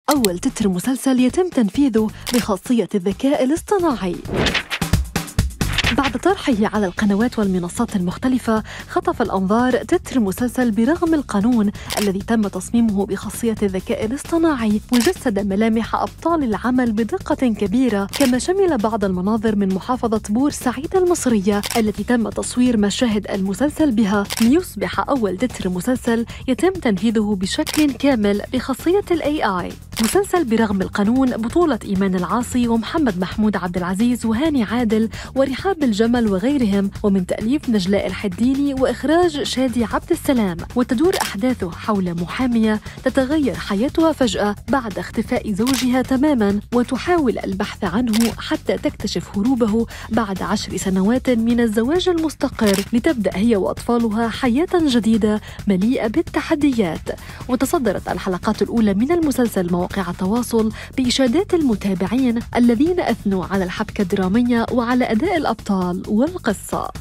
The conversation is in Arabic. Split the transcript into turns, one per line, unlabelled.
أول تتر مسلسل يتم تنفيذه بخاصية الذكاء الاصطناعي. بعد طرحه على القنوات والمنصات المختلفة، خطف الأنظار تتر مسلسل برغم القانون الذي تم تصميمه بخاصية الذكاء الاصطناعي، وجسد ملامح أبطال العمل بدقة كبيرة، كما شمل بعض المناظر من محافظة بورسعيد المصرية التي تم تصوير مشاهد المسلسل بها، ليصبح أول تتر مسلسل يتم تنفيذه بشكل كامل بخاصية ال AI. مسلسل برغم القانون بطولة إيمان العاصي ومحمد محمود عبد العزيز وهاني عادل ورحاب الجمل وغيرهم، ومن تأليف نجلاء الحديني وإخراج شادي عبد السلام، وتدور أحداثه حول محامية تتغير حياتها فجأة بعد اختفاء زوجها تماماً، وتحاول البحث عنه حتى تكتشف هروبه بعد 10 سنوات من الزواج المستقر، لتبدأ هي وأطفالها حياة جديدة مليئة بالتحديات. وتصدرت الحلقات الأولى من المسلسل مواقع التواصل بإشادات المتابعين الذين أثنوا على الحبكة الدرامية وعلى أداء الأبطال والقصة.